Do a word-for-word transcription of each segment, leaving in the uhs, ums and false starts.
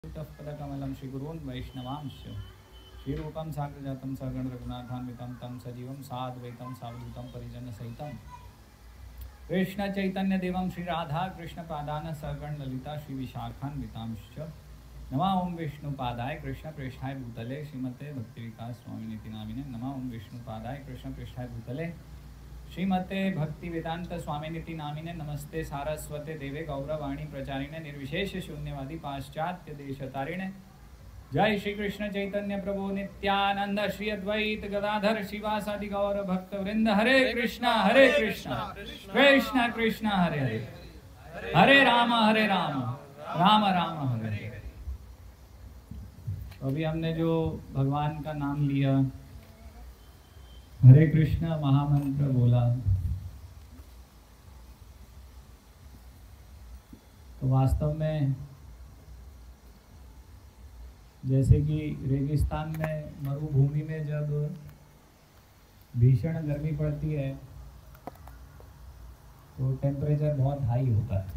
पदकमलं श्रीगुरून् वैष्णवांश्च श्रीरूपं साग्रजातं सगण रघुनाथान्वितं तं सजीवं साद्वैतं सावधूतं परिजनसहितं कृष्णचैतन्यदेवं श्रीराधा कृष्णपादान सगण ललिता श्रीविशाखान्वितांश्च नमः ओं विष्णुपादाय कृष्णप्रेष्ठाय भूतले श्रीमते भक्तिविकास स्वामिनिति नामिने नमः ओं विष्णुपादाय कृष्णप्रेष्ठाय भूतले श्रीमते भक्तिवेदांत स्वामिनिति नामिने नमस्ते सारस्वते देवे गौरवाणी प्रचारिणे निर्विशेष शून्यवादी पाश्चात्य देशतारिणे जय श्री कृष्ण चैतन्य प्रभु नित्यानंद श्री अद्वैत गदाधर शिवासादि गौर भक्त वृंद हरे कृष्णा हरे कृष्णा कृष्णा कृष्णा हरे हरे हरे राम हरे राम राम राम हरे हरे। अभी हमने जो भगवान का नाम लिया, हरे कृष्ण महामंत्र बोला, तो वास्तव में जैसे कि रेगिस्तान में मरुभूमि में जब भीषण गर्मी पड़ती है तो टेम्परेचर बहुत हाई होता है,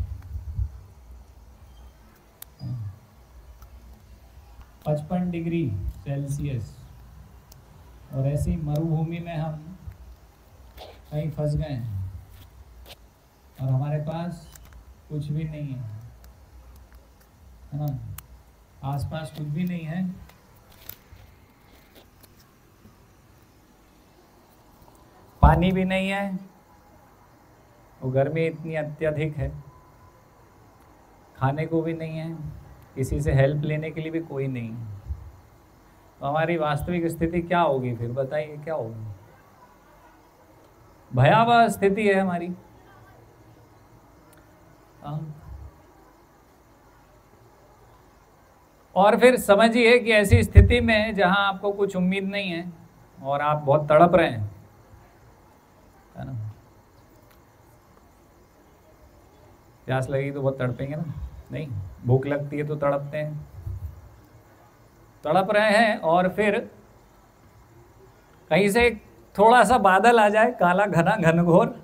पचपन डिग्री सेल्सियस। और ऐसी मरुभूमि में हम कहीं फंस गए हैं और हमारे पास कुछ भी नहीं है, है ना, आसपास कुछ भी नहीं है। पानी भी नहीं है और गर्मी इतनी अत्यधिक है, खाने को भी नहीं है, किसी से हेल्प लेने के लिए भी कोई नहीं है। तो हमारी वास्तविक स्थिति क्या होगी फिर, बताइए क्या होगी? भयावह स्थिति है हमारी। और फिर समझिए कि ऐसी स्थिति में जहां आपको कुछ उम्मीद नहीं है और आप बहुत तड़प रहे हैं, है ना, प्यास लगेगी तो बहुत तड़पेंगे ना, नहीं, भूख लगती है तो तड़पते हैं, तड़प रहे हैं और फिर कहीं से थोड़ा सा बादल आ जाए, काला घना घनघोर,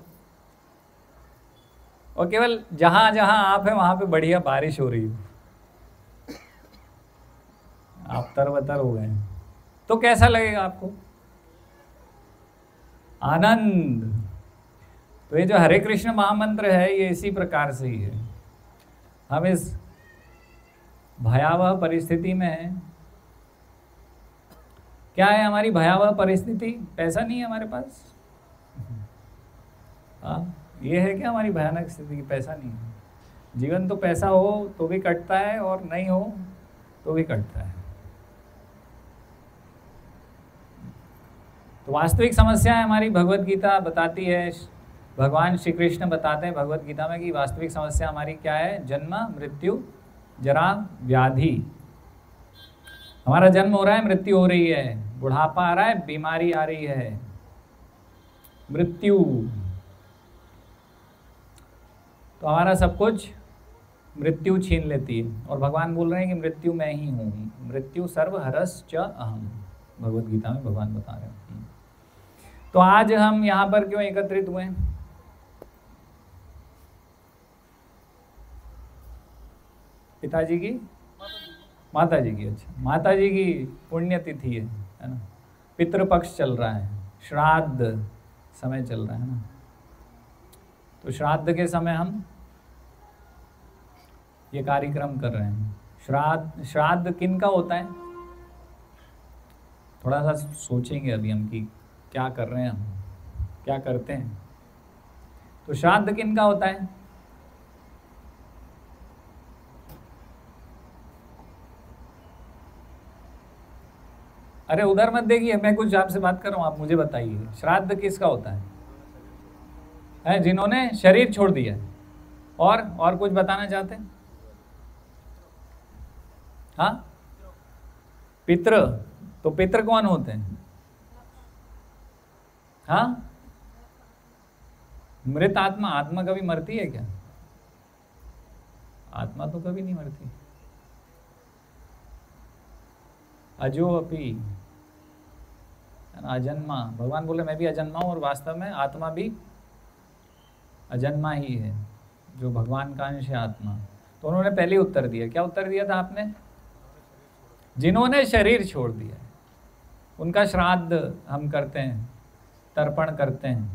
और केवल जहां जहां आप हैं वहां पे बढ़िया बारिश हो रही हो, आप तरबतर हो गए, तो कैसा लगेगा आपको? आनंद। तो ये जो हरे कृष्ण महामंत्र है ये इसी प्रकार से ही है। हम इस भयावह परिस्थिति में, क्या है हमारी भयावह परिस्थिति? पैसा नहीं है हमारे पास। हाँ, ये है क्या हमारी भयानक स्थिति? पैसा नहीं है। जीवन तो पैसा हो तो भी कटता है और नहीं हो तो भी कटता है। तो वास्तविक समस्या है हमारी, भगवत गीता बताती है, भगवान श्री कृष्ण बताते हैं भगवत गीता में कि वास्तविक समस्या हमारी क्या है? जन्म, मृत्यु, जरा, व्याधि। हमारा जन्म हो रहा है, मृत्यु हो रही है, बुढ़ापा आ रहा है, बीमारी आ रही है, मृत्यु। तो हमारा सब कुछ मृत्यु छीन लेती है। और भगवान बोल रहे हैं कि मृत्यु मैं ही हूँ, मृत्यु सर्वहरश्च च अहम्, भगवत गीता में भगवान बता रहे हैं। तो आज हम यहाँ पर क्यों एकत्रित हुए? पिताजी की, माता जी की, अच्छा, माता जी की पुण्यतिथि है, है ना, पितृपक्ष चल रहा है, श्राद्ध समय चल रहा है ना। तो श्राद्ध के समय हम ये कार्यक्रम कर रहे हैं। श्राद्ध श्राद्ध किन का होता है? थोड़ा सा सोचेंगे अभी हम कि क्या कर रहे हैं, हम क्या करते हैं। तो श्राद्ध किन का होता है? अरे उधर मत देखिए, मैं कुछ आपसे बात कर रहा हूँ, आप मुझे बताइए श्राद्ध किसका होता है? है जिन्होंने शरीर छोड़ दिया। और और कुछ बताना चाहते हैं? हाँ, पितृ। तो पितृ कौन होते हैं? हाँ, मृत आत्मा। आत्मा कभी मरती है क्या? आत्मा तो कभी नहीं मरती। अजो अपी, अजन्मा। भगवान बोले मैं भी अजन्मा हूं, और वास्तव में आत्मा भी अजन्मा ही है, जो भगवान का अंश है आत्मा। तो उन्होंने पहले उत्तर दिया। क्या उत्तर दिया था आपने? जिन्होंने शरीर छोड़ दिया उनका श्राद्ध हम करते हैं, तर्पण करते हैं।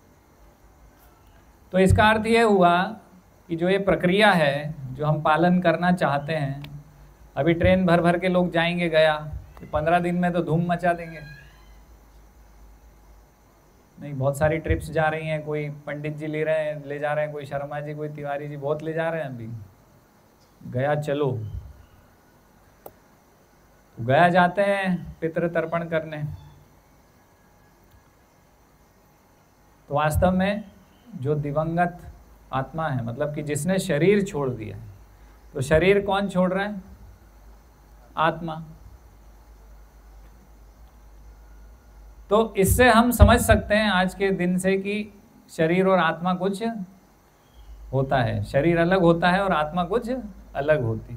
तो इसका अर्थ ये हुआ कि जो ये प्रक्रिया है जो हम पालन करना चाहते हैं, अभी ट्रेन भर भर के लोग जाएंगे गया, पंद्रह दिन में तो धूम मचा देंगे। नहीं, बहुत सारी ट्रिप्स जा रही हैं, कोई पंडित जी ले रहे हैं, ले जा रहे हैं, कोई शर्मा जी, कोई तिवारी जी, बहुत ले जा रहे हैं। अभी गया चलो, तो गया जाते हैं पितृ तर्पण करने। तो वास्तव में जो दिवंगत आत्मा है, मतलब कि जिसने शरीर छोड़ दिया है, तो शरीर कौन छोड़ रहा है? आत्मा। तो इससे हम समझ सकते हैं आज के दिन से कि शरीर और आत्मा कुछ होता है, शरीर अलग होता है और आत्मा कुछ अलग होती है।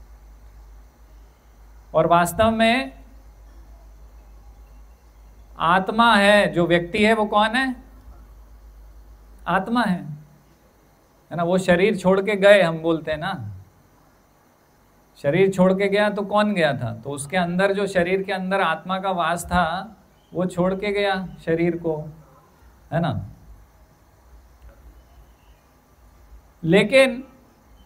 और वास्तव में आत्मा है, जो व्यक्ति है वो कौन है? आत्मा है, है ना। वो शरीर छोड़ के गए, हम बोलते हैं ना, शरीर छोड़ के गया तो कौन गया था? तो उसके अंदर जो शरीर के अंदर आत्मा का वास था वो छोड़ के गया शरीर को, है ना। लेकिन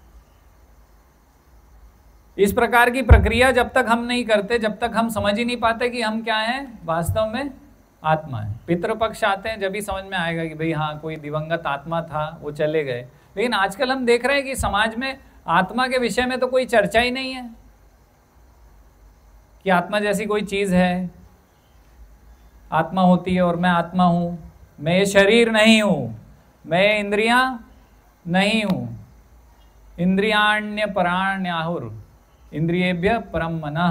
इस प्रकार की प्रक्रिया जब तक हम नहीं करते, जब तक हम समझ ही नहीं पाते कि हम क्या हैं, वास्तव में आत्मा है। पितृपक्ष आते हैं जब भी समझ में आएगा कि भाई हाँ, कोई दिवंगत आत्मा था, वो चले गए। लेकिन आजकल हम देख रहे हैं कि समाज में आत्मा के विषय में तो कोई चर्चा ही नहीं है कि आत्मा जैसी कोई चीज है, आत्मा होती है और मैं आत्मा हूं, मैं ये शरीर नहीं हूं, मैं ये इंद्रियां नहीं हूं। इंद्रियाण्य पराण्याहुर इंद्रियेभ्य परम मनः,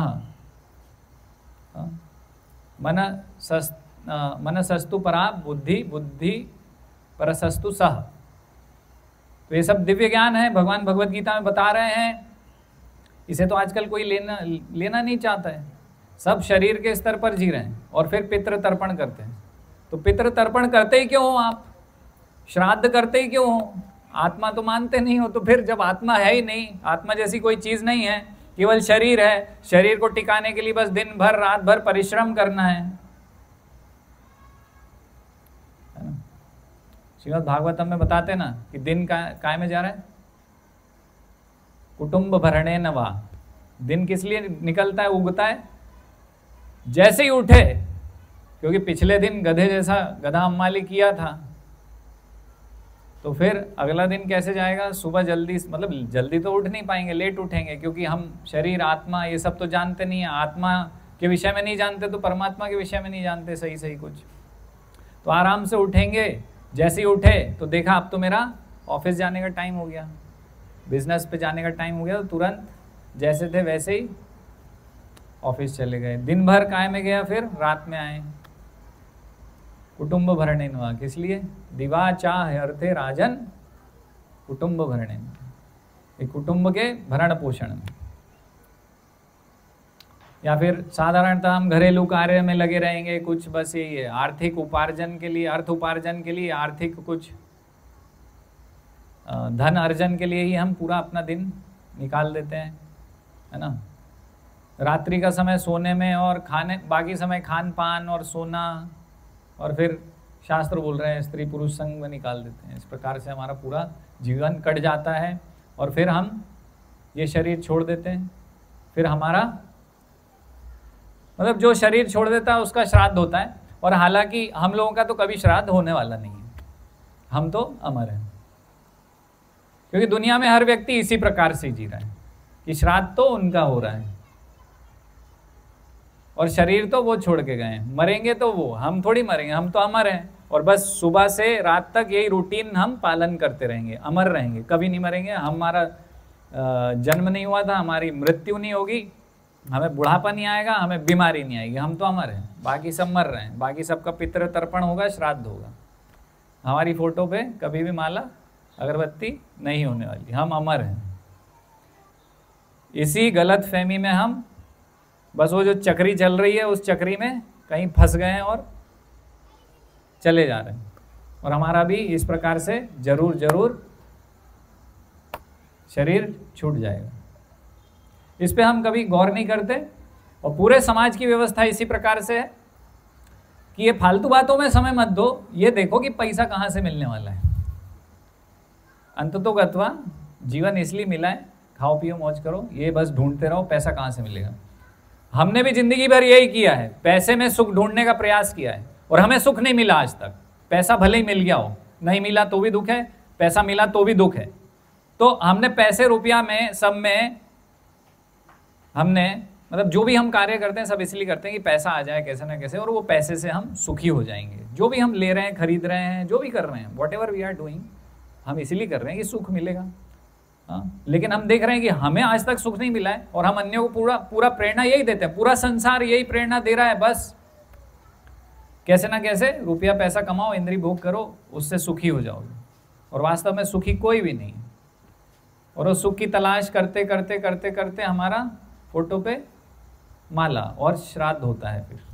मन सस् मनसस्तु परा बुद्धि, बुद्धि परसस्तु सह। तो ये सब दिव्य ज्ञान है, भगवान भगवत गीता में बता रहे हैं। इसे तो आजकल कोई लेना लेना नहीं चाहता है, सब शरीर के स्तर पर जी रहे हैं और फिर पितृ तर्पण करते हैं। तो पितृ तर्पण करते ही क्यों हो आप? श्राद्ध करते ही क्यों हो? आत्मा तो मानते नहीं हो। तो फिर जब आत्मा है ही नहीं, आत्मा जैसी कोई चीज नहीं है, केवल शरीर है, शरीर को टिकाने के लिए बस दिन भर रात भर परिश्रम करना है। श्रीमद् भागवतम में बताते ना कि दिन का काय में जा रहा है? कुटुंब भरणे नवा। दिन किस लिए निकलता है, उगता है? जैसे ही उठे, क्योंकि पिछले दिन गधे जैसा गधा अम्माली किया था, तो फिर अगला दिन कैसे जाएगा? सुबह जल्दी, मतलब जल्दी तो उठ नहीं पाएंगे, लेट उठेंगे, क्योंकि हम शरीर आत्मा ये सब तो जानते नहीं है। आत्मा के विषय में नहीं जानते तो परमात्मा के विषय में नहीं जानते सही सही कुछ। तो आराम से उठेंगे। जैसे ही उठे तो देखा अब तो मेरा ऑफिस जाने का टाइम हो गया, बिजनेस पे जाने का टाइम हो गया, तो तुरंत जैसे थे वैसे ही ऑफिस चले गए। दिन भर काय में गया, फिर रात में आए। कुटुंब भरणे नवा, किस लिए? दिवा चाह अर्थे राजन कुटुंब भरणे, एक कुटुंब के भरण पोषण में। या फिर साधारणतः हम घरेलू कार्य में लगे रहेंगे, कुछ बस यही है, आर्थिक उपार्जन के लिए, अर्थ उपार्जन के लिए, आर्थिक कुछ धन अर्जन के लिए ही हम पूरा अपना दिन निकाल देते हैं, है ना। रात्रि का समय सोने में और खाने, बाकी समय खान पान और सोना, और फिर शास्त्र बोल रहे हैं स्त्री पुरुष संग में निकाल देते हैं। इस प्रकार से हमारा पूरा जीवन कट जाता है और फिर हम ये शरीर छोड़ देते हैं। फिर हमारा मतलब जो शरीर छोड़ देता है उसका श्राद्ध होता है। और हालांकि हम लोगों का तो कभी श्राद्ध होने वाला नहीं है, हम तो अमर हैं, क्योंकि दुनिया में हर व्यक्ति इसी प्रकार से जी रहा है कि श्राद्ध तो उनका हो रहा है और शरीर तो वो छोड़ के गए, मरेंगे तो वो, हम थोड़ी मरेंगे, हम तो अमर हैं। और बस सुबह से रात तक यही रूटीन हम पालन करते रहेंगे, अमर रहेंगे, कभी नहीं मरेंगे। हमारा जन्म नहीं हुआ था, हमारी मृत्यु नहीं होगी, हमें बुढ़ापा नहीं आएगा, हमें बीमारी नहीं आएगी, हम तो अमर हैं। बाकी सब मर रहे हैं, बाकी सबका पितृ तर्पण होगा, श्राद्ध होगा। हमारी फोटो पे कभी भी माला अगरबत्ती नहीं होने वाली, हम अमर हैं। इसी गलत फहमी में हम बस वो जो चक्री चल रही है उस चक्री में कहीं फंस गए हैं और चले जा रहे हैं। और हमारा भी इस प्रकार से जरूर जरूर शरीर छूट जाएगा। इस पे हम कभी गौर नहीं करते और पूरे समाज की व्यवस्था इसी प्रकार से है कि ये फालतू बातों में समय मत दो, ये देखो कि पैसा कहाँ से मिलने वाला है। अंततोगत्वा जीवन इसलिए मिला है, खाओ पियो मौज करो, ये बस ढूंढते रहो पैसा कहाँ से मिलेगा। हमने भी जिंदगी भर यही किया है, पैसे में सुख ढूंढने का प्रयास किया है और हमें सुख नहीं मिला आज तक। पैसा भले ही मिल गया हो, नहीं मिला तो भी दुख है, पैसा मिला तो भी दुख है। तो हमने पैसे रुपया में सब में हमने मतलब जो भी हम कार्य करते हैं सब इसलिए करते हैं कि पैसा आ जाए कैसे ना कैसे, और वो पैसे से हम सुखी हो जाएंगे। जो भी हम ले रहे हैं, खरीद रहे हैं, जो भी कर रहे हैं, whatever we are doing, हम इसीलिए कर रहे हैं कि सुख मिलेगा। हाँ, लेकिन हम देख रहे हैं कि हमें आज तक सुख नहीं मिला है और हम अन्यों को पूरा पूरा प्रेरणा यही देते हैं, पूरा संसार यही प्रेरणा दे रहा है, बस कैसे ना कैसे रुपया पैसा कमाओ, इंद्रिय भोग करो, उससे सुखी हो जाओगे। और वास्तव में सुखी कोई भी नहीं। और उस सुख की तलाश करते करते करते करते हमारा फोटो पे माला और श्राद्ध होता है फिर,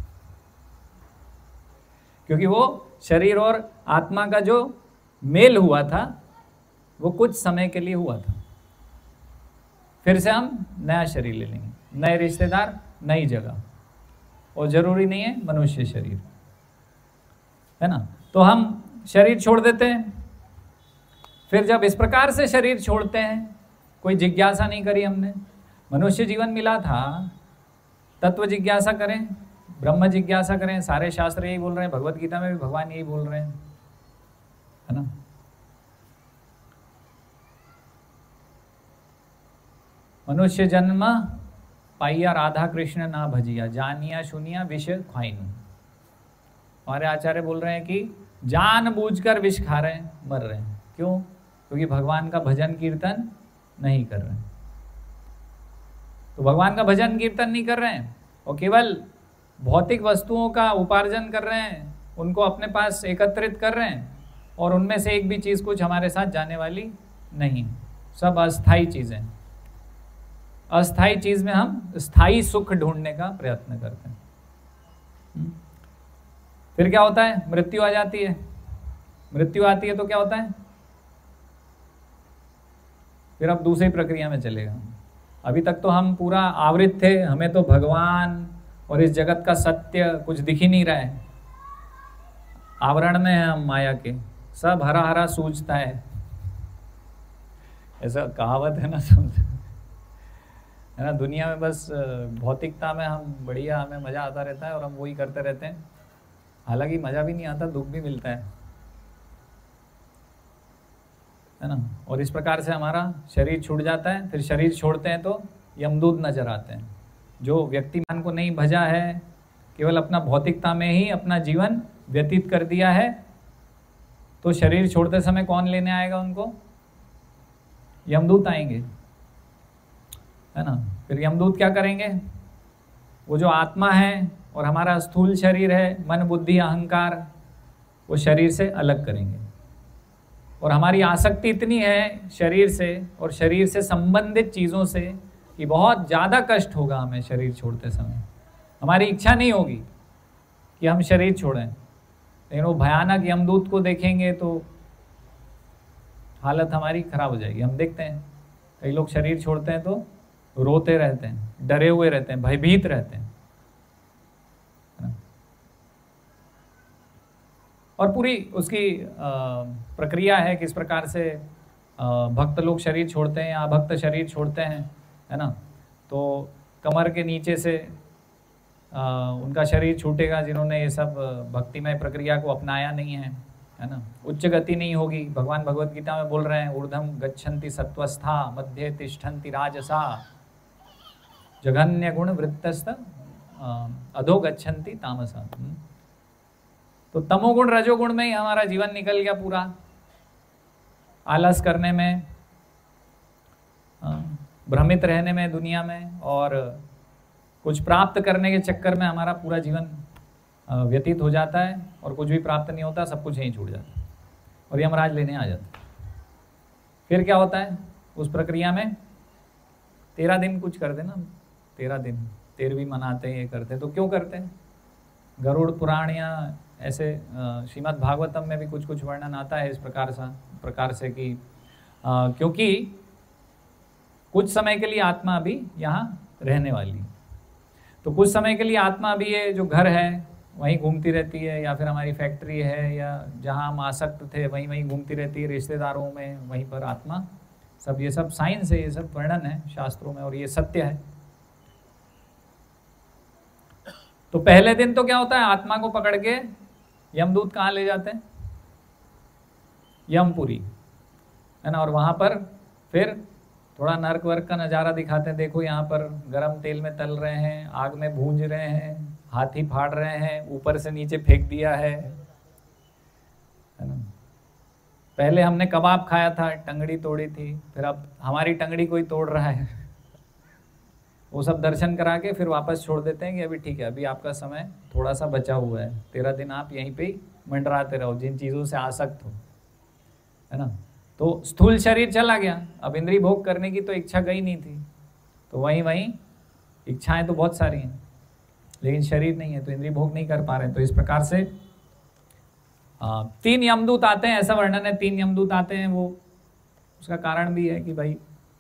क्योंकि वो शरीर और आत्मा का जो मेल हुआ था वो कुछ समय के लिए हुआ था। फिर से हम नया शरीर ले लेंगे, नए रिश्तेदार, नई जगह, और जरूरी नहीं है मनुष्य शरीर, है ना। तो हम शरीर छोड़ देते हैं। फिर जब इस प्रकार से शरीर छोड़ते हैं, कोई जिज्ञासा नहीं करी हमने, मनुष्य जीवन मिला था, तत्व जिज्ञासा करें, ब्रह्म जिज्ञासा करें। सारे शास्त्र यही बोल रहे हैं, भगवत गीता में भी भगवान यही बोल रहे हैं, है ना। मनुष्य जन्म पाइया राधा कृष्ण ना भजिया, जानिया सुनिया विष ख्वाइनु। हमारे आचार्य बोल रहे हैं कि जानबूझकर विष खा रहे हैं, मर रहे हैं। क्यों? क्योंकि भगवान का भजन कीर्तन नहीं कर रहे हैं। तो भगवान का भजन कीर्तन नहीं कर रहे हैं और केवल भौतिक वस्तुओं का उपार्जन कर रहे हैं, उनको अपने पास एकत्रित कर रहे हैं, और उनमें से एक भी चीज़ कुछ हमारे साथ जाने वाली नहीं, सब अस्थाई चीज़ें। अस्थाई चीज़ में हम स्थायी सुख ढूंढने का प्रयत्न करते हैं। फिर क्या होता है? मृत्यु आ जाती है। मृत्यु आती है तो क्या होता है? फिर अब दूसरी प्रक्रिया में चलेगा। अभी तक तो हम पूरा आवृत थे, हमें तो भगवान और इस जगत का सत्य कुछ दिख ही नहीं रहा है, आवरण में है हम माया के, सब हरा हरा सूझता है। ऐसा कहावत है ना, समझ है ना। दुनिया में बस भौतिकता में हम बढ़िया, हमें मज़ा आता रहता है और हम वही करते रहते हैं। हालांकि मज़ा भी नहीं आता, दुख भी मिलता है, है ना। और इस प्रकार से हमारा शरीर छूट जाता है। फिर शरीर छोड़ते हैं तो यमदूत नजर आते हैं। जो व्यक्ति मान को नहीं भजा है, केवल अपना भौतिकता में ही अपना जीवन व्यतीत कर दिया है, तो शरीर छोड़ते समय कौन लेने आएगा उनको? यमदूत आएंगे, है ना। फिर यमदूत क्या करेंगे? वो जो आत्मा है और हमारा स्थूल शरीर है, मन बुद्धि अहंकार, वो शरीर से अलग करेंगे। और हमारी आसक्ति इतनी है शरीर से और शरीर से संबंधित चीज़ों से कि बहुत ज़्यादा कष्ट होगा हमें शरीर छोड़ते समय। हमारी इच्छा नहीं होगी कि हम शरीर छोड़ें, लेकिन वो भयानक यमदूत को देखेंगे तो हालत हमारी खराब हो जाएगी। हम देखते हैं कई लोग शरीर छोड़ते हैं तो रोते रहते हैं, डरे हुए रहते हैं, भयभीत रहते हैं, और पूरी उसकी प्रक्रिया है किस प्रकार से भक्त लोग शरीर छोड़ते हैं या भक्त शरीर छोड़ते हैं, है ना। तो कमर के नीचे से आ, उनका शरीर छूटेगा जिन्होंने ये सब भक्तिमय प्रक्रिया को अपनाया नहीं है, है ना। उच्च गति नहीं होगी। भगवान भगवत गीता में बोल रहे हैं, ऊर्ध्वं गच्छन्ति सत्वस्था मध्य तिष्ठन्ति राजसा जघन्य गुण वृत्तस्थ अधो गच्छन्ति तामसा। तो तमोगुण रजोगुण में ही हमारा जीवन निकल गया पूरा, आलस करने में, भ्रमित रहने में दुनिया में, और कुछ प्राप्त करने के चक्कर में हमारा पूरा जीवन व्यतीत हो जाता है और कुछ भी प्राप्त नहीं होता, सब कुछ यहीं छूट जाता है और यमराज लेने आ जाता है। फिर क्या होता है उस प्रक्रिया में? तेरह दिन कुछ कर देना, तेरह दिन तेरहवीं मनाते हैं, ये करते हैं। तो क्यों करते हैं? गरुड़ पुराण या ऐसे श्रीमद् भागवतम में भी कुछ कुछ वर्णन आता है इस प्रकार सा प्रकार से कि आ, क्योंकि कुछ समय के लिए आत्मा अभी यहाँ रहने वाली। तो कुछ समय के लिए आत्मा भी ये जो घर है वहीं घूमती रहती है, या फिर हमारी फैक्ट्री है, या जहाँ हम आसक्त थे वहीं वहीं घूमती रहती है, रिश्तेदारों में वहीं पर आत्मा, सब ये सब साइंस है, ये सब वर्णन है शास्त्रों में और ये सत्य है। तो पहले दिन तो क्या होता है, आत्मा को पकड़ के यमदूत कहाँ ले जाते हैं, यमपुरी, है ना, और वहाँ पर फिर थोड़ा नर्क वर्क का नज़ारा दिखाते हैं। देखो यहाँ पर गरम तेल में तल रहे हैं, आग में भूंज रहे हैं, हाथी फाड़ रहे हैं, ऊपर से नीचे फेंक दिया है, है ना। पहले हमने कबाब खाया था, टंगड़ी तोड़ी थी, फिर अब हमारी टंगड़ी कोई तोड़ रहा है। वो सब दर्शन करा के फिर वापस छोड़ देते हैं कि अभी ठीक है, अभी आपका समय थोड़ा सा बचा हुआ है, तेरह दिन आप यहीं पे ही मंडराते रहो जिन चीज़ों से आसक्त हो, है ना। तो स्थूल शरीर चला गया, अब इंद्रिय भोग करने की तो इच्छा गई नहीं थी, तो वहीं वहीं इच्छाएं तो बहुत सारी हैं लेकिन शरीर नहीं है, तो इंद्रिय भोग नहीं कर पा रहे हैं। तो इस प्रकार से आ, तीन यमदूत आते हैं, ऐसा वर्णन है, तीन यमदूत आते हैं। वो उसका कारण भी है कि भाई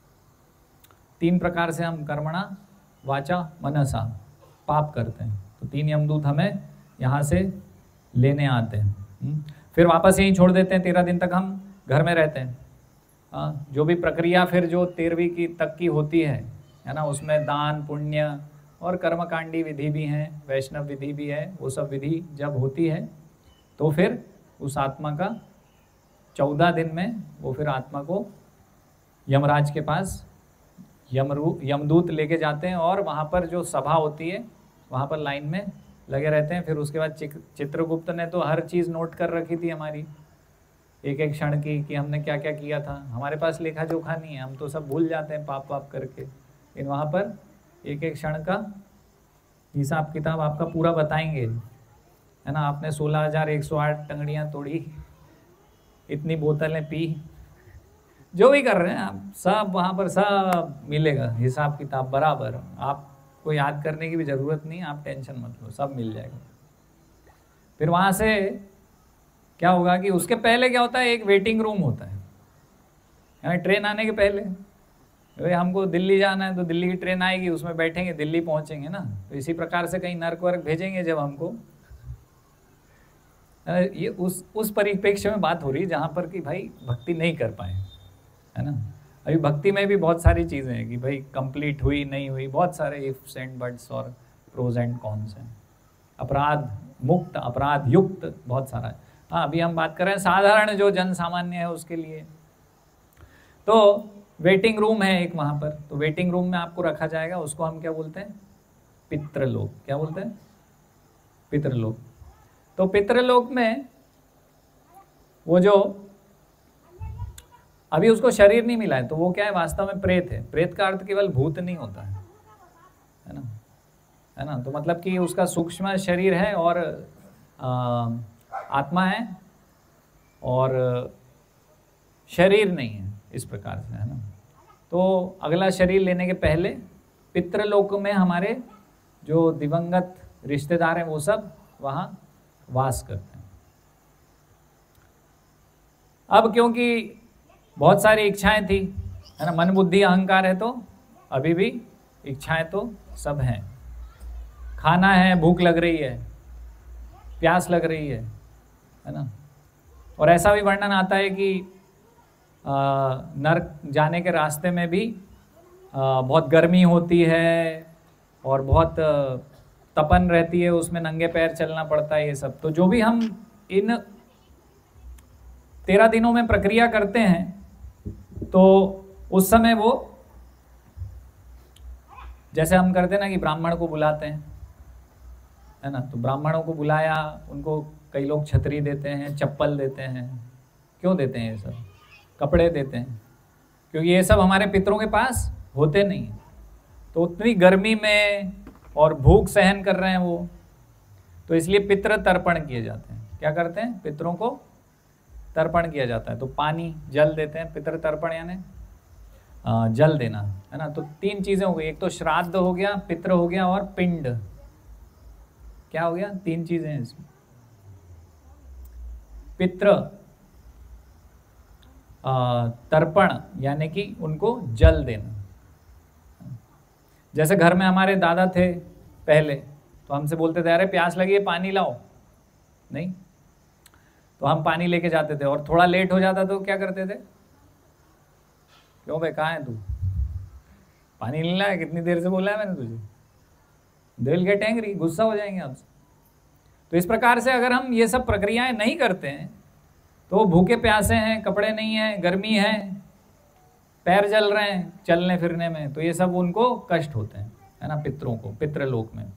तीन प्रकार से हम कर्मणा वाचा मनसा पाप करते हैं, तो तीन यमदूत हमें यहाँ से लेने आते हैं, फिर वापस यहीं छोड़ देते हैं। तेरह दिन तक हम घर में रहते हैं। आ, जो भी प्रक्रिया फिर जो तेरहवीं की तक की होती है है ना, उसमें दान पुण्य और कर्मकांडी विधि भी हैं, वैष्णव विधि भी है। वो सब विधि जब होती है तो फिर उस आत्मा का चौदह दिन में वो फिर आत्मा को यमराज के पास यमरू यमदूत लेके जाते हैं, और वहाँ पर जो सभा होती है वहाँ पर लाइन में लगे रहते हैं। फिर उसके बाद चित्रगुप्त ने तो हर चीज़ नोट कर रखी थी हमारी, एक एक क्षण की, कि हमने क्या क्या किया था। हमारे पास लेखा जोखा नहीं है, हम तो सब भूल जाते हैं पाप वाप करके, लेकिन वहाँ पर एक एक क्षण का हिसाब किताब आपका पूरा बताएंगे, है ना। आपने सोलह हजार एक सौ आठ टंगड़ियाँ तोड़ी, इतनी बोतलें पी, जो भी कर रहे हैं आप सब वहाँ पर सब मिलेगा, हिसाब किताब बराबर। आपको याद करने की भी ज़रूरत नहीं, आप टेंशन मत लो, सब मिल जाएगा। फिर वहाँ से क्या होगा कि उसके पहले क्या होता है, एक वेटिंग रूम होता है, यानी ट्रेन आने के पहले भाई हमको दिल्ली जाना है तो दिल्ली की ट्रेन आएगी, उसमें बैठेंगे, दिल्ली पहुँचेंगे ना। तो इसी प्रकार से कहीं नर्क वर्क भेजेंगे जब हमको, ये उस उस परिप्रेक्ष्य में बात हो रही है जहाँ पर कि भाई भक्ति नहीं कर पाए, है ना। अभी भक्ति में भी बहुत सारी चीज़ें हैं कि भाई कंप्लीट हुई नहीं हुई, बहुत सारे इफ्स एंड बट्स और प्रोज एंड कॉन्स हैं। अपराध मुक्त, अपराध युक्त, बहुत सारा है। हाँ, अभी हम बात कर रहे हैं साधारण जो जन सामान्य है उसके लिए। तो वेटिंग रूम है एक वहाँ पर, तो वेटिंग रूम में आपको रखा जाएगा, उसको हम क्या बोलते हैं, पितृलोक। क्या बोलते हैं, पितृलोक। तो पितृलोक में वो जो अभी उसको शरीर नहीं मिला है, तो वो क्या है, वास्तव में प्रेत है। प्रेत का अर्थ केवल भूत नहीं होता है, है ना, है ना। तो मतलब कि उसका सूक्ष्म शरीर है और आ, आत्मा है और शरीर नहीं है, इस प्रकार से, है ना। तो अगला शरीर लेने के पहले पितृलोक में हमारे जो दिवंगत रिश्तेदार हैं वो सब वहाँ वास करते हैं। अब क्योंकि बहुत सारी इच्छाएं थी, है ना, मन बुद्धि अहंकार है, तो अभी भी इच्छाएं तो सब हैं। खाना है, भूख लग रही है, प्यास लग रही है, है ना। और ऐसा भी वर्णन आता है कि आ, नरक जाने के रास्ते में भी आ, बहुत गर्मी होती है और बहुत तपन रहती है, उसमें नंगे पैर चलना पड़ता है, ये सब। तो जो भी हम इन तेरह दिनों में प्रक्रिया करते हैं, तो उस समय वो जैसे हम करते हैं ना कि ब्राह्मण को बुलाते हैं, है ना। तो ब्राह्मणों को बुलाया, उनको कई लोग छतरी देते हैं, चप्पल देते हैं। क्यों देते हैं ये सब, कपड़े देते हैं, क्योंकि ये सब हमारे पितरों के पास होते नहीं। तो उतनी गर्मी में और भूख सहन कर रहे हैं वो, तो इसलिए पितृ तर्पण किए जाते हैं। क्या करते हैं, पितरों को तर्पण किया जाता है। तो पानी, जल देते हैं, पितृ तर्पण यानी जल देना, है ना। तो तीन चीजें हो गई, एक तो श्राद्ध हो गया, पितृ हो गया और पिंड। क्या हो गया, तीन चीजें हैं इसमें। पितृ तर्पण यानी कि उनको जल देना। जैसे घर में हमारे दादा थे, पहले तो हमसे बोलते थे अरे प्यास लगी है पानी लाओ, नहीं तो हम पानी लेके जाते थे, और थोड़ा लेट हो जाता तो क्या करते थे, क्यों भाई कहाँ है तू, पानी नहीं लाया, कितनी देर से बोला है मैंने तुझे, दे विल गेट एंग्री, गुस्सा हो जाएंगे आपसे। तो इस प्रकार से अगर हम ये सब प्रक्रियाएं नहीं करते हैं तो भूखे प्यासे हैं, कपड़े नहीं हैं, गर्मी है, पैर जल रहे हैं चलने फिरने में, तो ये सब उनको कष्ट होते हैं, है ना, पितरों को, पितृलोक में।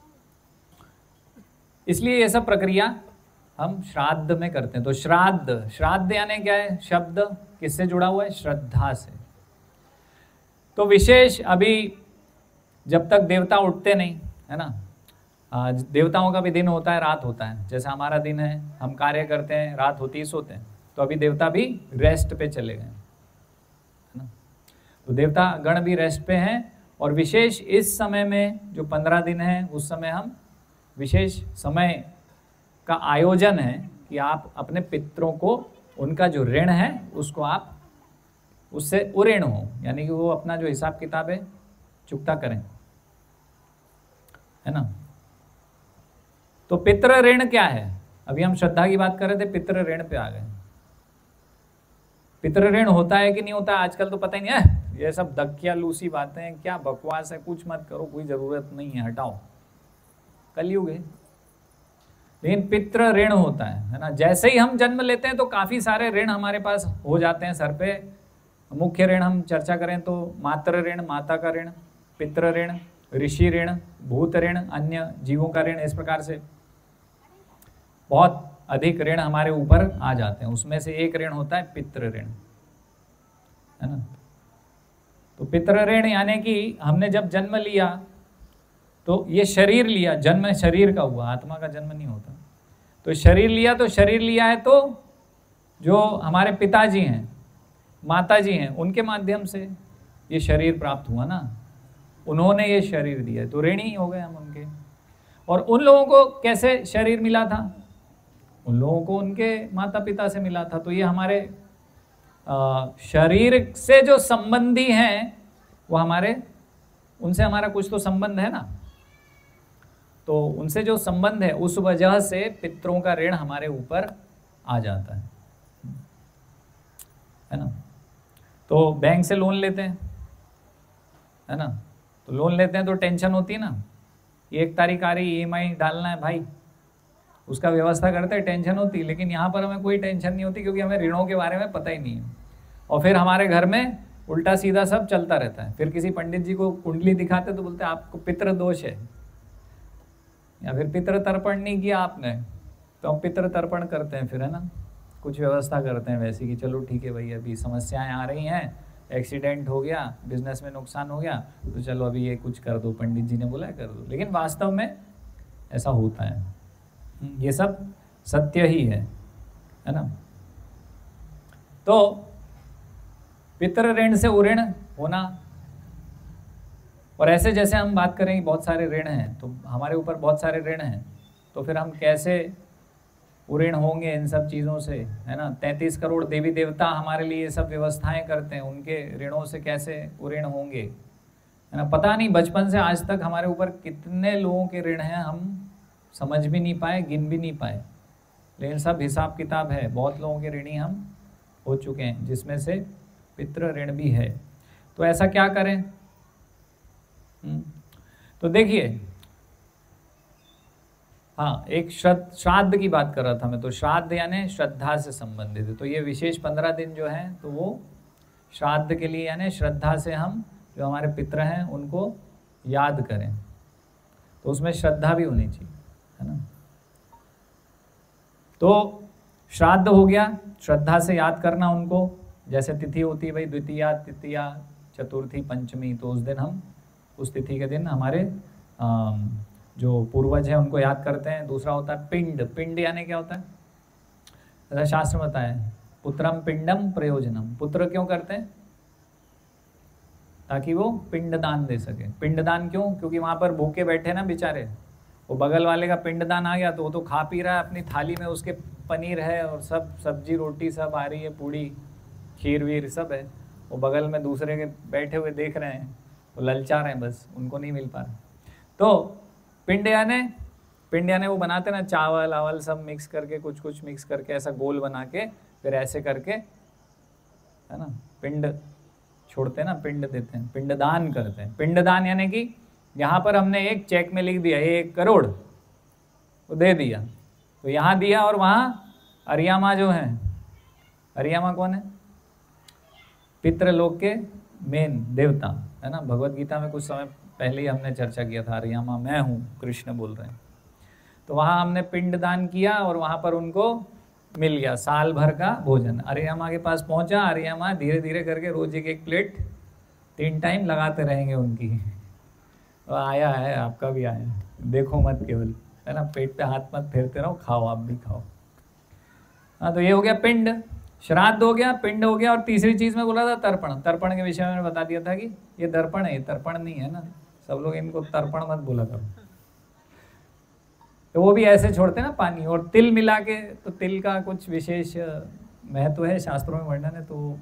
इसलिए ये सब प्रक्रिया हम श्राद्ध में करते हैं। तो श्राद्ध, श्राद्ध यानी क्या है, शब्द किससे जुड़ा हुआ है, श्रद्धा से। तो विशेष अभी जब तक देवता उठते नहीं, है ना, आज देवताओं का भी दिन होता है, रात होता है, जैसे हमारा दिन है, हम कार्य करते हैं, रात होती है सोते हैं, तो अभी देवता भी रेस्ट पे चले गए, है ना। तो देवता गण भी रेस्ट पे हैं, और विशेष इस समय में जो पंद्रह दिन है उस समय हम विशेष समय का आयोजन है कि आप अपने पितरों को, उनका जो ऋण है उसको आप उससे उऋण हो, यानी कि वो अपना जो हिसाब किताब है चुकता करें, है ना। तो पितृ ऋण क्या है, अभी हम श्रद्धा की बात कर रहे थे, पितृ ऋण पे आ गए। पितृ ऋण होता है कि नहीं होता, आजकल तो पता ही नहीं है, ये सब धक्किया लूसी बातें हैं, क्या बकवास है, कुछ मत करो, कोई जरूरत नहीं है, हटाओ, कलयुग है। लेकिन पितृ ऋण होता है, है ना। जैसे ही हम जन्म लेते हैं तो काफी सारे ऋण हमारे पास हो जाते हैं सर पे। मुख्य ऋण हम चर्चा करें तो मातृ ऋण, माता का ऋण, पितृ ऋण, ऋषि ऋण, भूत ऋण, अन्य जीवों का ऋण, इस प्रकार से बहुत अधिक ऋण हमारे ऊपर आ जाते हैं। उसमें से एक ऋण होता है पितृ ऋण, है ना। तो पितृ ऋण यानी कि हमने जब जन्म लिया तो ये शरीर लिया, जन्म शरीर का हुआ, आत्मा का जन्म नहीं होता। तो शरीर लिया तो शरीर लिया है तो जो हमारे पिताजी हैं, माताजी हैं, उनके माध्यम से ये शरीर प्राप्त हुआ ना, उन्होंने ये शरीर दिया, तो ऋणी हो गए हम उनके। और उन लोगों को कैसे शरीर मिला था, उन लोगों को उनके माता पिता से मिला था। तो ये हमारे आ, शरीर से जो संबंधी हैं वो हमारे, उनसे हमारा कुछ तो संबंध है ना, तो उनसे जो संबंध है उस वजह से पितरों का ऋण हमारे ऊपर आ जाता है, है ना। तो बैंक से लोन लेते हैं, है ना, तो लोन लेते हैं तो टेंशन होती है ना, एक तारीख आ रही, ई एम आई डालना है भाई, उसका व्यवस्था करते हैं, टेंशन होती है। लेकिन यहाँ पर हमें कोई टेंशन नहीं होती क्योंकि हमें ऋणों के बारे में पता ही नहीं है। और फिर हमारे घर में उल्टा सीधा सब चलता रहता है। फिर किसी पंडित जी को कुंडली दिखाते तो बोलते आपको पितृ दोष है, या फिर पितृ तर्पण नहीं किया आपने, तो हम पितृ तर्पण करते हैं फिर, है ना, कुछ व्यवस्था करते हैं वैसे कि चलो ठीक है भाई, अभी समस्याएं आ रही हैं, एक्सीडेंट हो गया, बिजनेस में नुकसान हो गया, तो चलो अभी ये कुछ कर दो, पंडित जी ने बोला है कर दो। लेकिन वास्तव में ऐसा होता है, ये सब सत्य ही है, है ना। तो पितृ ऋण से उऋण होना, और ऐसे जैसे हम बात करें कि बहुत सारे ऋण हैं, तो हमारे ऊपर बहुत सारे ऋण हैं, तो फिर हम कैसे उऋण होंगे इन सब चीज़ों से, है ना। तैंतीस करोड़ देवी देवता हमारे लिए ये सब व्यवस्थाएं करते हैं, उनके ऋणों से कैसे उऋण होंगे, है ना। पता नहीं बचपन से आज तक हमारे ऊपर कितने लोगों के ऋण हैं, हम समझ भी नहीं पाए, गिन भी नहीं पाए, लेकिन सब हिसाब किताब है, बहुत लोगों के ऋणी हम हो चुके हैं, जिसमें से पितृ ऋण भी है। तो ऐसा क्या करें, तो देखिए, हाँ, एक श्रद्ध श्राद्ध की बात कर रहा था मैं, तो श्राद्ध यानी श्रद्धा से संबंधित है। तो ये विशेष पंद्रह दिन जो हैं तो वो श्राद्ध के लिए, यानी श्रद्धा से हम जो हमारे पितृ हैं उनको याद करें, तो उसमें श्रद्धा भी होनी चाहिए, है ना। तो श्राद्ध हो गया, श्रद्धा से याद करना उनको, जैसे तिथि होती है भाई, द्वितीया, तृतीया, चतुर्थी, पंचमी, तो उस दिन हम, उस तिथि के दिन हमारे आ, जो पूर्वज हैं उनको याद करते हैं। दूसरा होता है पिंड, पिंड यानी क्या होता है, ऐसा शास्त्र बताया है, पुत्रम पिंडम प्रयोजनम, पुत्र क्यों करते हैं, ताकि वो पिंडदान दे सके। पिंडदान क्यों, क्योंकि वहाँ पर भूखे बैठे ना बेचारे, वो बगल वाले का पिंडदान आ गया तो वो तो खा पी रहा है, अपनी थाली में उसके पनीर है और सब सब्जी रोटी सब आ रही है, पूड़ी खीर वीर सब है, वो बगल में दूसरे के बैठे हुए देख रहे हैं, वो ललचा रहे हैं, बस उनको नहीं मिल पा रहा। तो पिंड यानी पिंड यानी वो बनाते ना चावल आवल सब मिक्स करके कुछ कुछ मिक्स करके ऐसा गोल बना के फिर ऐसे करके, है ना, पिंड छोड़ते हैं ना, पिंड देते हैं, पिंडदान करते हैं। पिंडदान यानी कि यहाँ पर हमने एक चेक में लिख दिया एक करोड़ तो दे दिया, तो यहाँ दिया और वहाँ अरियामा जो है, अरियामा कौन है? पितृलोक के मेन देवता, है ना। भगवत गीता में कुछ समय पहले ही हमने चर्चा किया था, अरियामा मैं हूँ, कृष्ण बोल रहे हैं। तो वहाँ हमने पिंडदान किया और वहाँ पर उनको मिल गया साल भर का भोजन। अरियामा के पास पहुँचा, अरियामा धीरे धीरे करके रोज एक एक प्लेट तीन टाइम लगाते रहेंगे उनकी। तो आया है, आपका भी आया है, देखो मत केवल, है ना, पेट पे हाथ मत फेरते रहो, खाओ, आप भी खाओ। हाँ, तो ये हो गया पिंड, श्राद्ध हो गया, पिंड हो गया, और तीसरी चीज में बोला था तर्पण। तर्पण के विषय में मैंने बता दिया था कि ये दर्पण है, ये तर्पण नहीं है ना, सब लोग इनको तर्पण मत बोला करो। तो वो भी ऐसे छोड़ते हैं ना पानी, और तिल मिला के, तो तिल का कुछ विशेष महत्व है, शास्त्रों में वर्णन है, तो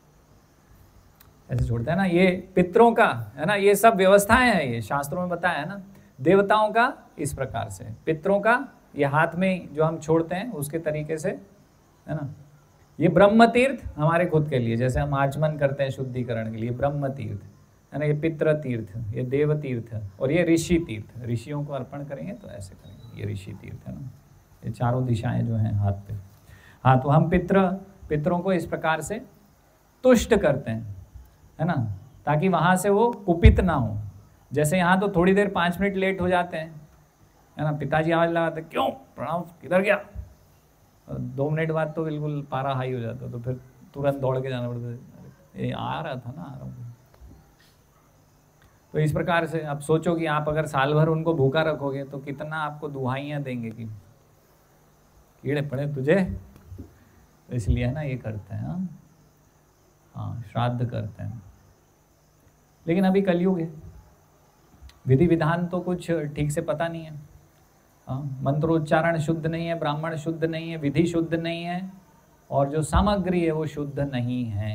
ऐसे छोड़ते हैं ना। ये पितरों का है ना, ये सब व्यवस्थाएं हैं, ये शास्त्रों में बताया है ना। देवताओं का इस प्रकार से, पितरों का ये हाथ में जो हम छोड़ते हैं उसके तरीके से, है ना। ये ब्रह्म तीर्थ हमारे खुद के लिए, जैसे हम आचमन करते हैं शुद्धिकरण के लिए, ब्रह्म तीर्थ है ना, ये पितृ तीर्थ, ये देव तीर्थ, और ये ऋषि तीर्थ, ऋषियों को अर्पण करेंगे तो ऐसे करेंगे, ये ऋषि तीर्थ है ना। ये चारों दिशाएं जो हैं हाथ पे। हाँ, तो हम पितृ पितरों को इस प्रकार से तुष्ट करते हैं, है ना, ताकि वहाँ से वो कुपित ना हो। जैसे यहाँ तो थोड़ी देर पाँच मिनट लेट हो जाते हैं, है ना, पिताजी आवाज लगाते क्यों प्रणव किधर गया, दो मिनट बाद तो बिल्कुल पारा हाई हो जाता, तो फिर तुरंत दौड़ के जाना पड़ता है, ये आ रहा था ना आ रहा हूँ। तो इस प्रकार से आप सोचो कि आप अगर साल भर उनको भूखा रखोगे तो कितना आपको दुहाइयाँ देंगे कि कीड़े पड़े तुझे, तो इसलिए है ना ये करते हैं। हाँ हाँ, श्राद्ध करते हैं। लेकिन अभी कलयुग है, विधि विधान तो कुछ ठीक से पता नहीं है। हाँ, मंत्रोच्चारण शुद्ध नहीं है, ब्राह्मण शुद्ध नहीं है, विधि शुद्ध नहीं है, और जो सामग्री है वो शुद्ध नहीं है।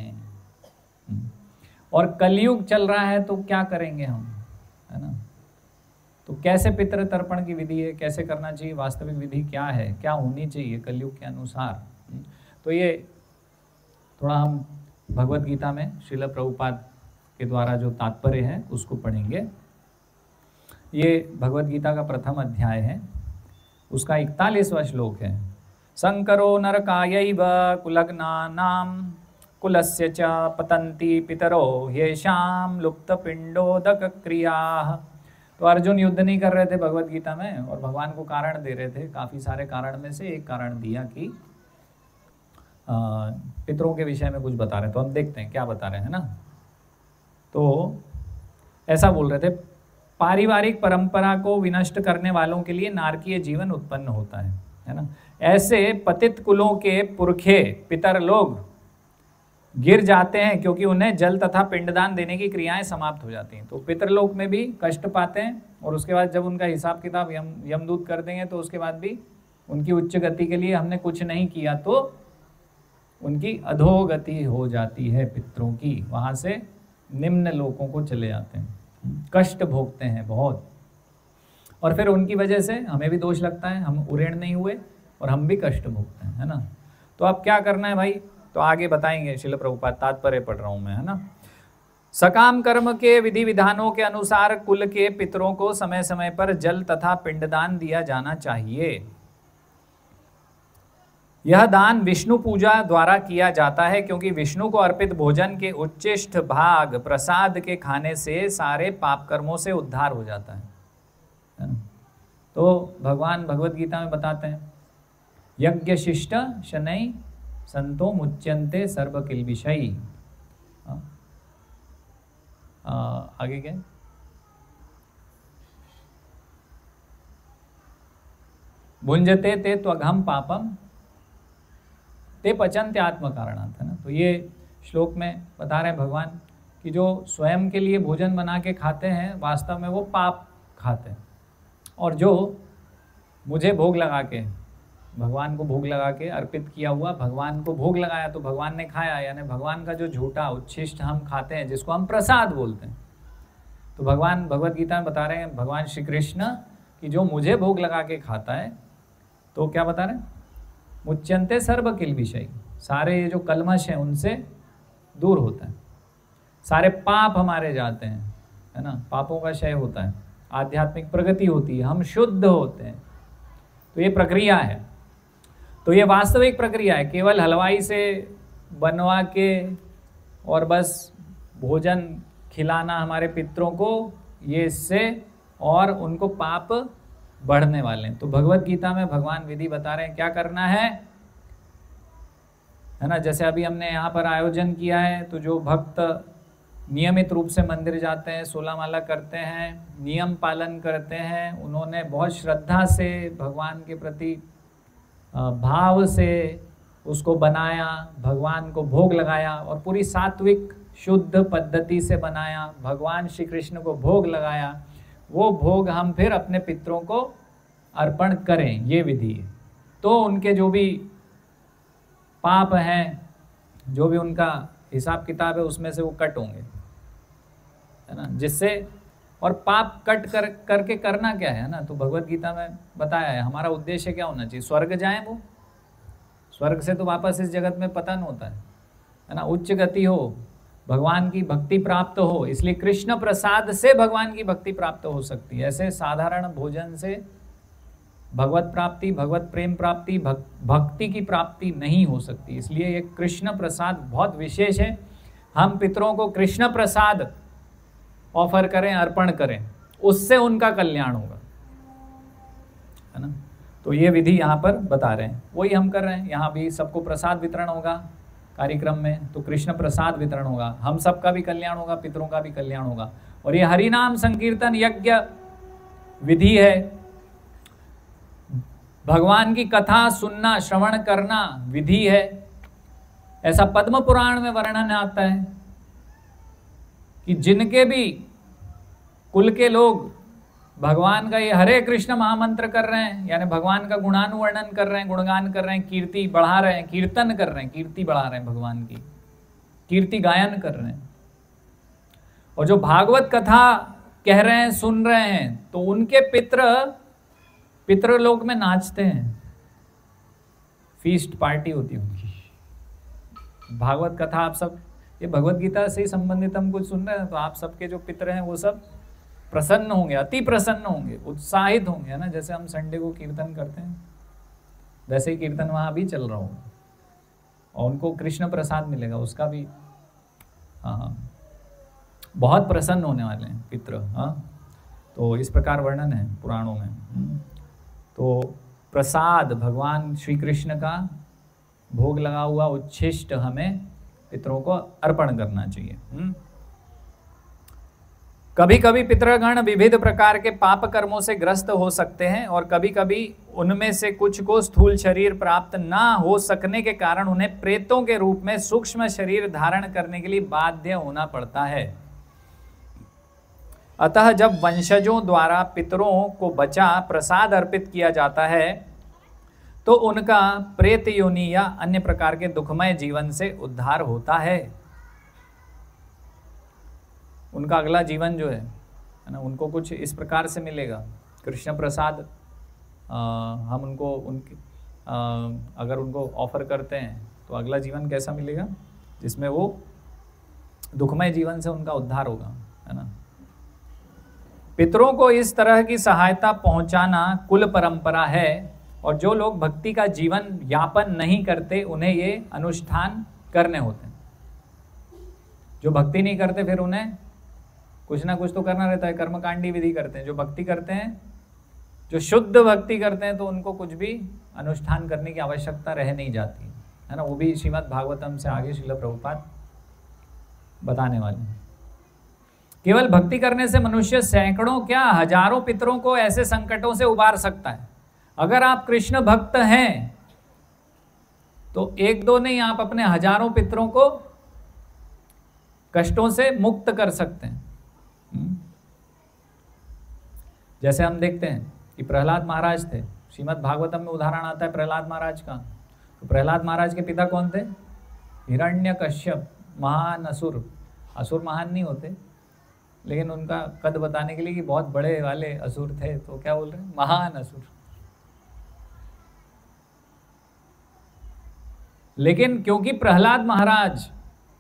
और कलयुग चल रहा है, तो क्या करेंगे हम, है ना। तो कैसे पितृ तर्पण की विधि है, कैसे करना चाहिए, वास्तविक विधि क्या है, क्या होनी चाहिए कलयुग के अनुसार, तो ये थोड़ा हम भगवत गीता में श्रील प्रभुपाद के द्वारा जो तात्पर्य है उसको पढ़ेंगे। ये भगवत गीता का प्रथम अध्याय है, उसका इकतालीसवां श्लोक है। संकरो नरकायैव कुलग्नानां कुलस्य च पतन्ति पितरो ह्येषां लुप्तपिंडोदक क्रियाः। तो अर्जुन युद्ध नहीं कर रहे थे भगवत गीता में, और भगवान को कारण दे रहे थे, काफ़ी सारे कारण में से एक कारण दिया कि पितरों के विषय में कुछ बता रहे हैं। तो हम देखते हैं क्या बता रहे हैं ना। तो ऐसा बोल रहे थे, पारिवारिक परंपरा को विनष्ट करने वालों के लिए नारकीय जीवन उत्पन्न होता है, है ना। ऐसे पतित कुलों के पुरखे पितर लोग गिर जाते हैं क्योंकि उन्हें जल तथा पिंडदान देने की क्रियाएं समाप्त हो जाती हैं। तो पितरलोक में भी कष्ट पाते हैं, और उसके बाद जब उनका हिसाब किताब यम यमदूत कर देंगे तो उसके बाद भी उनकी उच्च गति के लिए हमने कुछ नहीं किया तो उनकी अधोगति हो जाती है पितरों की, वहाँ से निम्न लोकों को चले जाते हैं, कष्ट भोगते हैं बहुत, और फिर उनकी वजह से हमें भी दोष लगता है, हम उरेण नहीं हुए और हम भी कष्ट भोगते हैं, है ना। तो अब क्या करना है भाई, तो आगे बताएंगे श्रील प्रभुपाद, तात्पर्य पढ़ रहा हूं मैं, है ना। सकाम कर्म के विधि विधानों के अनुसार कुल के पितरों को समय समय पर जल तथा पिंडदान दिया जाना चाहिए। यह दान विष्णु पूजा द्वारा किया जाता है, क्योंकि विष्णु को अर्पित भोजन के उच्चिष्ट भाग प्रसाद के खाने से सारे पाप कर्मों से उद्धार हो जाता है, है ना? तो भगवान भगवत गीता में बताते हैं, यज्ञ शिष्ट शनै संतो मुच्यन्ते सर्व किल्बिषै। आगे क्या, भुंजते ते त्वघम पापम ते पचन्ते आत्म कारणात्, है ना। तो ये श्लोक में बता रहे हैं भगवान कि जो स्वयं के लिए भोजन बना के खाते हैं वास्तव में वो पाप खाते हैं, और जो मुझे भोग लगा के, भगवान को भोग लगा के अर्पित किया हुआ, भगवान को भोग लगाया तो भगवान ने खाया, यानी भगवान का जो झूठा उच्छिष्ट हम खाते हैं जिसको हम प्रसाद बोलते हैं। तो भगवान भगवत गीता में बता रहे हैं, भगवान श्री कृष्ण कि जो मुझे भोग लगा के खाता है तो क्या बता रहे हैं, मुच्यंते सर्व किल विषय, सारे ये जो कलमश हैं उनसे दूर होता है, सारे पाप हमारे जाते हैं, है ना, पापों का क्षय होता है, आध्यात्मिक प्रगति होती है, हम शुद्ध होते हैं। तो ये प्रक्रिया है, तो ये वास्तविक प्रक्रिया है। केवल हलवाई से बनवा के और बस भोजन खिलाना हमारे पितरों को, ये इससे और उनको पाप बढ़ने वाले हैं। तो भगवत गीता में भगवान विधि बता रहे हैं क्या करना है, है ना। जैसे अभी हमने यहाँ पर आयोजन किया है, तो जो भक्त नियमित रूप से मंदिर जाते हैं, सोलह माला करते हैं, नियम पालन करते हैं, उन्होंने बहुत श्रद्धा से भगवान के प्रति भाव से उसको बनाया, भगवान को भोग लगाया और पूरी सात्विक शुद्ध पद्धति से बनाया, भगवान श्री कृष्ण को भोग लगाया, वो भोग हम फिर अपने पितरों को अर्पण करें, ये विधि है। तो उनके जो भी पाप हैं, जो भी उनका हिसाब किताब है, उसमें से वो कट होंगे, है ना। जिससे और पाप कट कर करके करना क्या है ना, तो भगवत गीता में बताया है हमारा उद्देश्य क्या होना चाहिए, स्वर्ग जाएं, वो स्वर्ग से तो वापस इस जगत में पतन होता है, है ना, उच्च गति हो, भगवान की भक्ति प्राप्त हो। इसलिए कृष्ण प्रसाद से भगवान की भक्ति प्राप्त हो सकती है, ऐसे साधारण भोजन से भगवत प्राप्ति, भगवत प्रेम प्राप्ति, भक, भक्ति की प्राप्ति नहीं हो सकती। इसलिए ये कृष्ण प्रसाद बहुत विशेष है। हम पितरों को कृष्ण प्रसाद ऑफर करें, अर्पण करें, उससे उनका कल्याण होगा, है ना। तो ये विधि यहाँ पर बता रहे हैं, वही हम कर रहे हैं। यहाँ भी सबको प्रसाद वितरण होगा कार्यक्रम में, तो कृष्ण प्रसाद वितरण होगा, हम सबका भी कल्याण होगा, पितरों का भी कल्याण होगा। और ये हरिनाम संकीर्तन यज्ञ विधि है, भगवान की कथा सुनना, श्रवण करना विधि है। ऐसा पद्म पुराण में वर्णन आता है कि जिनके भी कुल के लोग भगवान का ये हरे कृष्ण महामंत्र कर रहे हैं, यानी भगवान का गुणानुवर्णन कर रहे हैं, गुणगान कर रहे हैं, कीर्ति बढ़ा रहे हैं, कीर्तन कर रहे हैं, कीर्ति बढ़ा रहे हैं, भगवान की कीर्ति गायन कर रहे हैं, और जो भागवत कथा कह रहे हैं, सुन रहे हैं, तो उनके पित्र पितृलोक में नाचते हैं, फीस्ट पार्टी होती है उनकी। भागवत कथा आप सब, ये भगवत गीता से ही संबंधित हम कुछ सुन रहे हैं, तो आप सबके जो पितर हैं वो सब प्रसन्न होंगे, अति प्रसन्न होंगे, उत्साहित होंगे, है ना। जैसे हम संडे को कीर्तन करते हैं, वैसे ही कीर्तन वहाँ भी चल रहा होगा, और उनको कृष्ण प्रसाद मिलेगा, उसका भी हाँ बहुत प्रसन्न होने वाले हैं पितृ। हाँ, तो इस प्रकार वर्णन है पुराणों में। तो प्रसाद भगवान श्री कृष्ण का भोग लगा हुआ उच्छिष्ट हमें पितरों को अर्पण करना चाहिए। कभी कभी पितृगण विविध प्रकार के पाप कर्मों से ग्रस्त हो सकते हैं, और कभी कभी उनमें से कुछ को स्थूल शरीर प्राप्त ना हो सकने के कारण उन्हें प्रेतों के रूप में सूक्ष्म शरीर धारण करने के लिए बाध्य होना पड़ता है। अतः जब वंशजों द्वारा पितरों को बचा प्रसाद अर्पित किया जाता है, तो उनका प्रेत योनि या अन्य प्रकार के दुखमय जीवन से उद्धार होता है। उनका अगला जीवन जो है है ना, उनको कुछ इस प्रकार से मिलेगा। कृष्ण प्रसाद आ, हम उनको उनके आ, अगर उनको ऑफर करते हैं तो अगला जीवन कैसा मिलेगा, जिसमें वो दुखमय जीवन से उनका उद्धार होगा, है ना। पितरों को इस तरह की सहायता पहुंचाना कुल परंपरा है, और जो लोग भक्ति का जीवन यापन नहीं करते उन्हें ये अनुष्ठान करने होते हैं। जो भक्ति नहीं करते फिर उन्हें कुछ ना कुछ तो करना रहता है, कर्मकांडी विधि करते हैं। जो भक्ति करते हैं, जो शुद्ध भक्ति करते हैं, तो उनको कुछ भी अनुष्ठान करने की आवश्यकता रह नहीं जाती, है ना। वो भी श्रीमद् भागवतम से आगे श्रील प्रभुपाद बताने वाले हैं। केवल भक्ति करने से मनुष्य सैकड़ों क्या हजारों पितरों को ऐसे संकटों से उबार सकता है। अगर आप कृष्ण भक्त हैं तो एक दो नहीं, आप अपने हजारों पितरों को कष्टों से मुक्त कर सकते हैं। जैसे हम देखते हैं कि प्रहलाद महाराज थे, श्रीमद् भागवतम में उदाहरण आता है प्रहलाद महाराज का। तो प्रहलाद महाराज के पिता कौन थे? हिरण्यकश्यप, महान असुर। असुर महान नहीं होते, लेकिन उनका कद बताने के लिए कि बहुत बड़े वाले असुर थे, तो क्या बोल रहे हैं, महान असुर। लेकिन क्योंकि प्रहलाद महाराज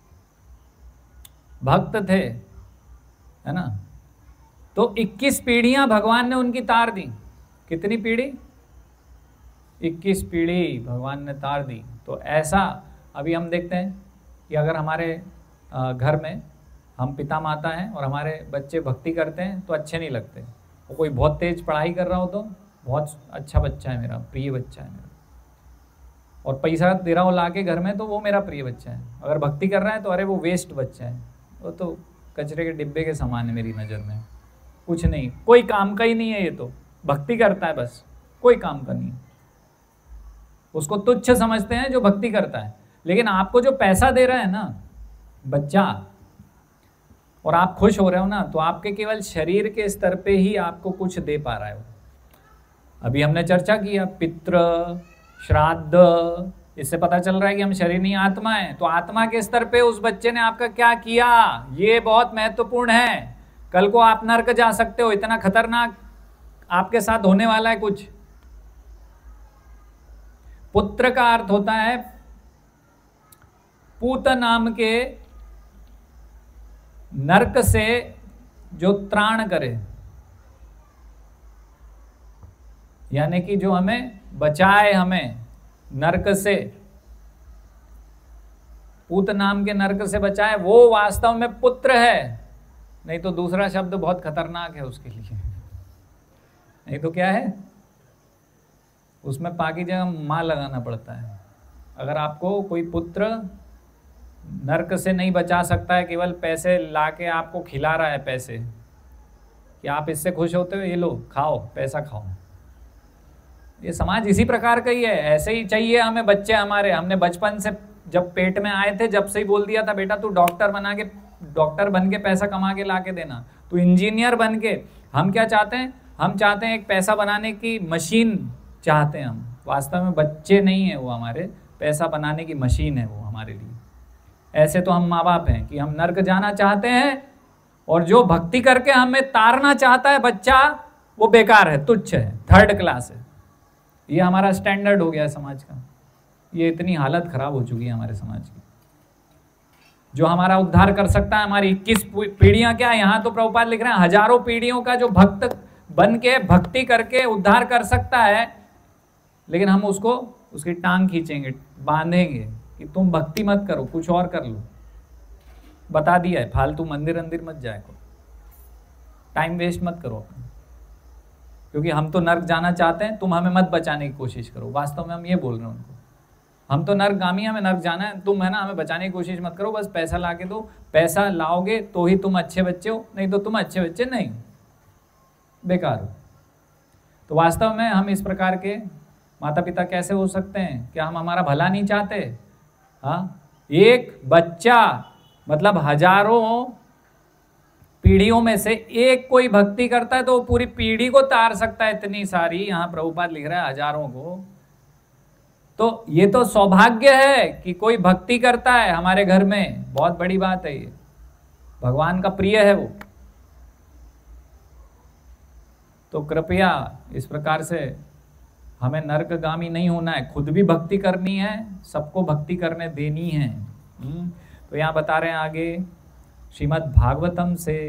भक्त थे, है ना, तो इक्कीस पीढ़ियां भगवान ने उनकी तार दी। कितनी पीढ़ी? इक्कीस पीढ़ी भगवान ने तार दी। तो ऐसा अभी हम देखते हैं कि अगर हमारे घर में हम पिता माता हैं और हमारे बच्चे भक्ति करते हैं तो अच्छे नहीं लगते। वो कोई बहुत तेज पढ़ाई कर रहा हो तो बहुत अच्छा बच्चा है मेरा, प्रिय बच्चा है मेरा, और पैसा दे रहा हो ला के घर में तो वो मेरा प्रिय बच्चा है। अगर भक्ति कर रहा है तो अरे वो वेस्ट बच्चा है, वो तो कचरे के डिब्बे के समान है मेरी नज़र में, कुछ नहीं, कोई काम का ही नहीं है, ये तो भक्ति करता है बस, कोई काम का नहीं। उसको तुच्छ समझते हैं जो भक्ति करता है। लेकिन आपको जो पैसा दे रहा है ना बच्चा, और आप खुश हो रहे हो ना, तो आपके केवल शरीर के स्तर पे ही आपको कुछ दे पा रहा है। अभी हमने चर्चा किया पितृ श्राद्ध, इससे पता चल रहा है कि हम शरीर नहीं आत्मा है। तो आत्मा के स्तर पे उस बच्चे ने आपका क्या किया, ये बहुत महत्वपूर्ण है। कल को आप नरक जा सकते हो, इतना खतरनाक आपके साथ होने वाला है कुछ। पुत्र का अर्थ होता है पूत नाम के नरक से जो त्राण करे, यानी कि जो हमें बचाए, हमें नरक से, पूत नाम के नरक से बचाए, वो वास्तव में पुत्र है। नहीं तो दूसरा शब्द बहुत खतरनाक है उसके लिए। नहीं तो क्या है, उसमें पा की जगह माँ लगाना पड़ता है। अगर आपको कोई पुत्र नरक से नहीं बचा सकता है, केवल पैसे लाके आपको खिला रहा है, पैसे कि आप इससे खुश होते हो, ये लो खाओ, पैसा खाओ, ये समाज इसी प्रकार का ही है। ऐसे ही चाहिए हमें बच्चे हमारे। हमने बचपन से जब पेट में आए थे, जब से ही बोल दिया था बेटा तू डॉक्टर बना के, डॉक्टर बन के पैसा कमा के ला के देना, तू इंजीनियर बन के। हम क्या चाहते हैं, हम चाहते हैं एक पैसा बनाने की मशीन चाहते हैं हम। वास्तव में बच्चे नहीं है वो हमारे, पैसा बनाने की मशीन है वो हमारे लिए। ऐसे तो हम माँ बाप हैं कि हम नर्क जाना चाहते हैं, और जो भक्ति करके हमें तारना चाहता है बच्चा, वो बेकार है, तुच्छ है, थर्ड क्लास है। ये हमारा स्टैंडर्ड हो गया है समाज का। ये इतनी हालत खराब हो चुकी है हमारे समाज की। जो हमारा उद्धार कर सकता है, हमारी इक्कीस पीढ़ियां, क्या यहाँ तो प्रभुपाद लिख रहे हैं हजारों पीढ़ियों का जो भक्त बन के भक्ति करके उद्धार कर सकता है, लेकिन हम उसको उसकी टांग खींचेंगे, बांधेंगे कि तुम भक्ति मत करो, कुछ और कर लो। बता दिया है, फालतू मंदिर अंदिर मत जाए को, टाइम वेस्ट मत करो अपना, क्योंकि हम तो नर्क जाना चाहते हैं, तुम हमें मत बचाने की कोशिश करो। वास्तव में हम ये बोल रहे हैं उनको, हम तो नर्कगामी, हमें नर्क जाना है, तुम है ना हमें बचाने की कोशिश मत करो, बस पैसा ला के दो। पैसा लाओगे तो ही तुम अच्छे बच्चे हो, नहीं तो तुम अच्छे बच्चे नहीं, बेकार हो। तो वास्तव में हम इस प्रकार के माता पिता कैसे हो सकते हैं? क्या हम हमारा भला नहीं चाहते? हाँ, एक बच्चा मतलब हजारों पीढ़ियों में से एक कोई भक्ति करता है तो वो पूरी पीढ़ी को तार सकता है, इतनी सारी। यहाँ प्रभुपाद लिख रहा है हजारों को। तो ये तो सौभाग्य है कि कोई भक्ति करता है हमारे घर में, बहुत बड़ी बात है ये, भगवान का प्रिय है वो। तो कृपया इस प्रकार से हमें नरकगामी नहीं होना है, खुद भी भक्ति करनी है, सबको भक्ति करने देनी है। तो यहाँ बता रहे हैं आगे श्रीमद् भागवतम से,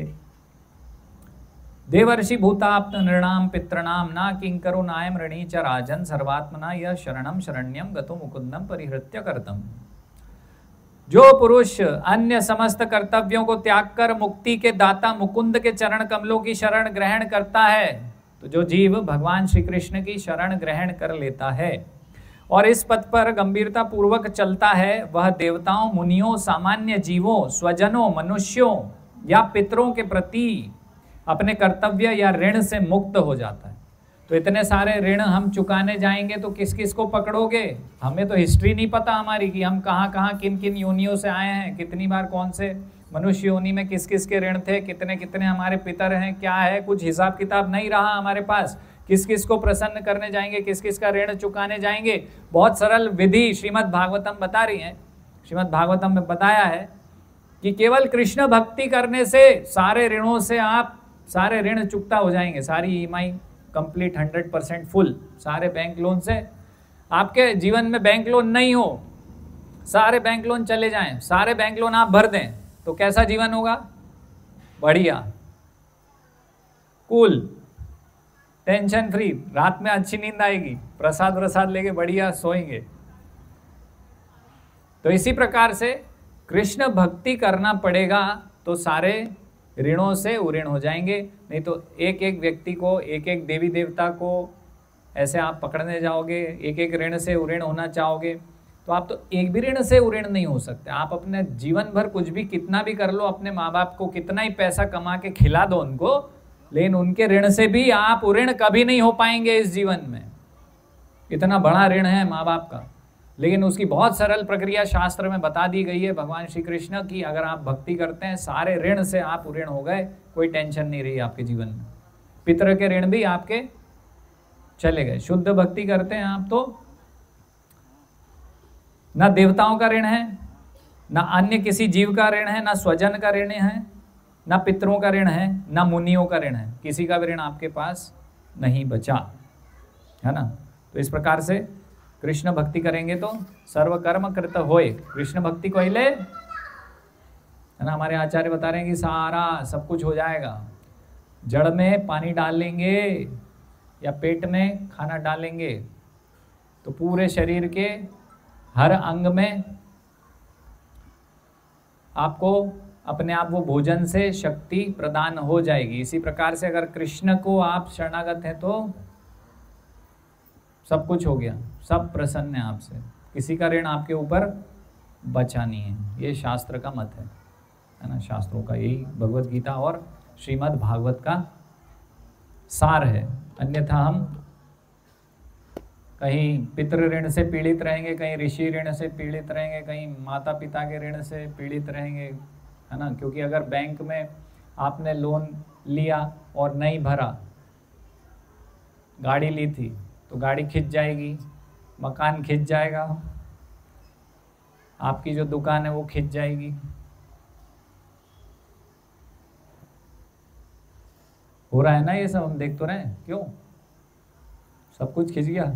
देवर्षि भूताप्त नृणाम पितृणाम ना किंकरो नायम ऋणी च राजन सर्वात्मना यह शरणम शरण्यम गतो मुकुंदम परिहृत्य करतम। जो पुरुष अन्य समस्त कर्तव्यों को त्याग कर मुक्ति के दाता मुकुंद के चरण कमलों की शरण ग्रहण करता है, तो जो जीव भगवान श्री कृष्ण की शरण ग्रहण कर लेता है और इस पथ पर गंभीरता पूर्वक चलता है, वह देवताओं, मुनियों, सामान्य जीवों, स्वजनों, मनुष्यों या पितरों के प्रति अपने कर्तव्य या ऋण से मुक्त हो जाता है। तो इतने सारे ऋण हम चुकाने जाएंगे तो किस किस को पकड़ोगे? हमें तो हिस्ट्री नहीं पता हमारी कि हम कहाँ कहाँ किन किन योनियों से आए हैं, कितनी बार कौन से मनुष्य योनि में किस किस के ऋण थे, कितने कितने हमारे पितर हैं, क्या है, कुछ हिसाब किताब नहीं रहा हमारे पास। किस किस को प्रसन्न करने जाएंगे, किस किस का ऋण चुकाने जाएंगे। बहुत सरल विधि श्रीमद् भागवतम बता रही है। श्रीमद् भागवतम में बताया है कि केवल कृष्ण भक्ति करने से सारे ऋणों से आप सारे ऋण चुकता हो जाएंगे, सारी E M I complete hundred percent full, सारे बैंक लोन से आपके जीवन में बैंक लोन नहीं हो, सारे बैंक लोन चले जाएं, सारे बैंक लोन आप भर दें, तो कैसा जीवन होगा? बढ़िया, कूल, टेंशन फ्री, रात में अच्छी नींद आएगी, प्रसाद प्रसाद लेके बढ़िया सोएंगे। तो इसी प्रकार से कृष्ण भक्ति करना पड़ेगा तो सारे ऋणों से उऋण हो जाएंगे। नहीं तो एक एक व्यक्ति को, एक एक देवी देवता को ऐसे आप पकड़ने जाओगे, एक एक ऋण से उऋण होना चाहोगे, तो आप तो एक भी ऋण से उऋण नहीं हो सकते। आप अपने जीवन भर कुछ भी कितना भी कर लो, अपने माँ बाप को कितना ही पैसा कमा के खिला दो उनको, लेकिन उनके ऋण से भी आप उऋण कभी नहीं हो पाएंगे इस जीवन में। इतना बड़ा ऋण है माँ बाप का, लेकिन उसकी बहुत सरल प्रक्रिया शास्त्र में बता दी गई है भगवान श्री कृष्ण की। अगर आप भक्ति करते हैं सारे ऋण से आप उऋण हो गए, कोई टेंशन नहीं रही आपके जीवन में, पितर के ऋण भी आपके चले गए। शुद्ध भक्ति करते हैं आप तो ना देवताओं का ऋण है, ना अन्य किसी जीव का ऋण है, ना स्वजन का ऋण है, ना पितरों का ऋण है, ना मुनियों का ऋण है, किसी का भी ऋण आपके पास नहीं बचा, है ना। तो इस प्रकार से कृष्ण भक्ति करेंगे तो सर्व कर्म कृत होए। कृष्ण भक्ति कहले, है ना, हमारे आचार्य बता रहे हैं कि सारा सब कुछ हो जाएगा। जड़ में पानी डाल लेंगे या पेट में खाना डालेंगे तो पूरे शरीर के हर अंग में आपको अपने आप वो भोजन से शक्ति प्रदान हो जाएगी। इसी प्रकार से अगर कृष्ण को आप शरणागत हैं तो सब कुछ हो गया, सब प्रसन्न है आपसे, किसी का ऋण आपके ऊपर बचा नहीं है। ये शास्त्र का मत है, है ना, शास्त्रों का यही भगवत गीता और श्रीमद् भागवत का सार है। अन्यथा हम कहीं पितृ ऋण से पीड़ित रहेंगे, कहीं ऋषि ऋण से पीड़ित रहेंगे, कहीं माता पिता के ऋण से पीड़ित रहेंगे, है ना। क्योंकि अगर बैंक में आपने लोन लिया और नहीं भरा, गाड़ी ली थी तो गाड़ी खिंच जाएगी, मकान खिंच जाएगा, आपकी जो दुकान है वो खिंच जाएगी। हो रहा है ना ये सब, हम देख तो रहे हैं, क्यों सब कुछ खिंच गया।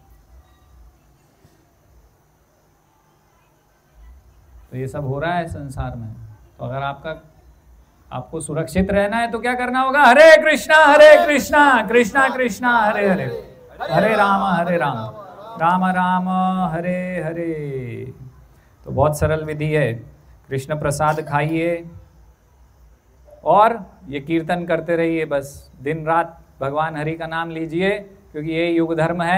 तो ये सब हो रहा है संसार में। तो अगर आपका आपको सुरक्षित रहना है तो क्या करना होगा? हरे कृष्णा हरे कृष्णा कृष्णा कृष्णा हरे हरे, हरे राम हरे राम राम राम हरे हरे। तो बहुत सरल विधि है। कृष्ण प्रसाद खाइए और ये कीर्तन करते रहिए, बस दिन रात भगवान हरि का नाम लीजिए, क्योंकि ये युग धर्म है।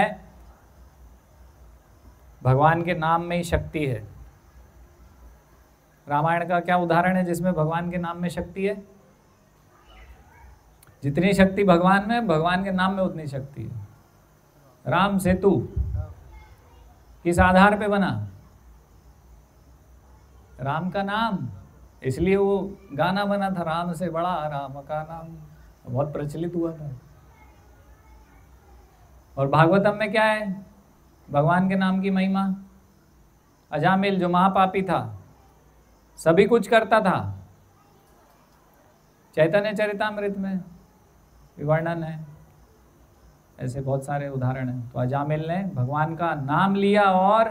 भगवान के नाम में ही शक्ति है। रामायण का क्या उदाहरण है जिसमें भगवान के नाम में शक्ति है? जितनी शक्ति भगवान में, भगवान के नाम में उतनी शक्ति है। राम सेतु किस आधार पे बना? राम का नाम, इसलिए वो गाना बना था, राम से बड़ा राम का नाम, बहुत प्रचलित हुआ था। और भागवतम में क्या है? भगवान के नाम की महिमा। अजामिल जो महापापी था, सभी कुछ करता था, चैतन्य चरितामृत में विवर्णन है, ऐसे बहुत सारे उदाहरण हैं। तो अजामिल ने भगवान का नाम लिया और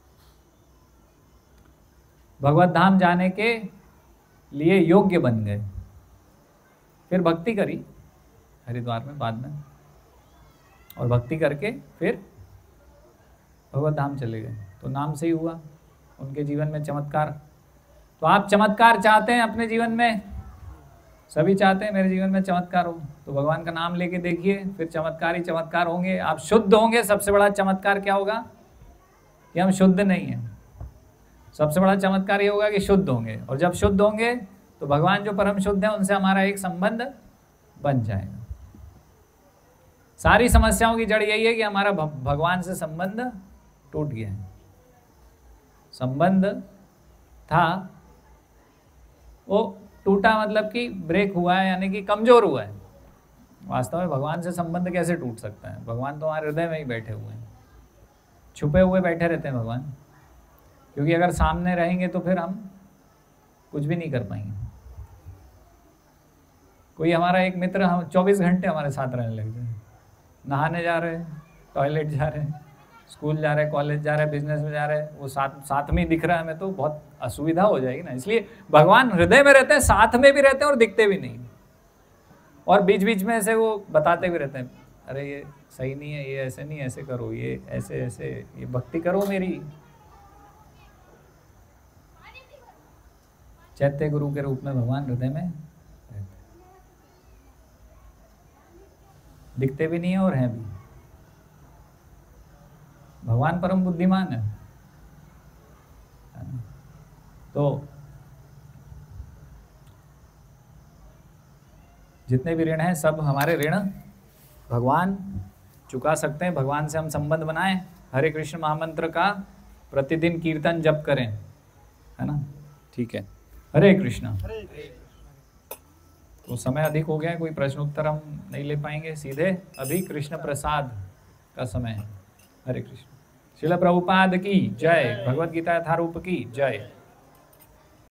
भगवत धाम जाने के लिए योग्य बन गए। फिर भक्ति करी हरिद्वार में बाद में, और भक्ति करके फिर भगवत धाम चले गए। तो नाम से ही हुआ उनके जीवन में चमत्कार। तो आप चमत्कार चाहते हैं अपने जीवन में? सभी चाहते हैं मेरे जीवन में चमत्कार हो, तो भगवान का नाम लेके देखिए, फिर चमत्कार ही चमत्कार होंगे। आप शुद्ध होंगे। सबसे बड़ा चमत्कार क्या होगा? कि हम शुद्ध नहीं हैं। सबसे बड़ा चमत्कार ये होगा कि शुद्ध होंगे, और जब शुद्ध होंगे तो भगवान जो परम शुद्ध है उनसे हमारा एक संबंध बन जाएगा। सारी समस्याओं की जड़ यही है कि हमारा भगवान से संबंध टूट गया है। संबंध था वो टूटा, मतलब कि ब्रेक हुआ है, यानी कि कमजोर हुआ है। वास्तव में भगवान से संबंध कैसे टूट सकता है? भगवान तो हमारे हृदय में ही बैठे हुए हैं, छुपे हुए बैठे रहते हैं भगवान। क्योंकि अगर सामने रहेंगे तो फिर हम कुछ भी नहीं कर पाएंगे। कोई हमारा एक मित्र हम चौबीस घंटे हमारे साथ रहने लग जाए, नहाने जा रहे हैं, टॉयलेट जा रहे हैं, स्कूल जा रहे हैं, कॉलेज जा रहे हैं, बिजनेस में जा रहे हैं, वो साथ साथ में ही दिख रहा है हमें, तो बहुत असुविधा हो जाएगी ना। इसलिए भगवान हृदय में रहते हैं, साथ में भी रहते हैं और दिखते भी नहीं, और बीच बीच में ऐसे वो बताते भी रहते हैं, अरे ये सही नहीं है, ये ऐसे नहीं, ऐसे करो, ये ऐसे ऐसे, ये भक्ति करो मेरी। चैत्य गुरु के रूप में भगवान हृदय में रहते हैं, दिखते भी नहीं है और हैं भी। भगवान परम बुद्धिमान है। तो जितने भी ऋण हैं सब हमारे ऋण भगवान चुका सकते हैं। भगवान से हम संबंध बनाएं, हरे कृष्ण महामंत्र का प्रतिदिन कीर्तन जप करें, है ना। ठीक है, हरे कृष्ण। तो समय अधिक हो गया है, कोई प्रश्न उत्तर हम नहीं ले पाएंगे, सीधे अभी कृष्ण प्रसाद का समय है। हरे कृष्ण। श्रील प्रभुपाद की जय। भगवद गीता यथारूप की जय।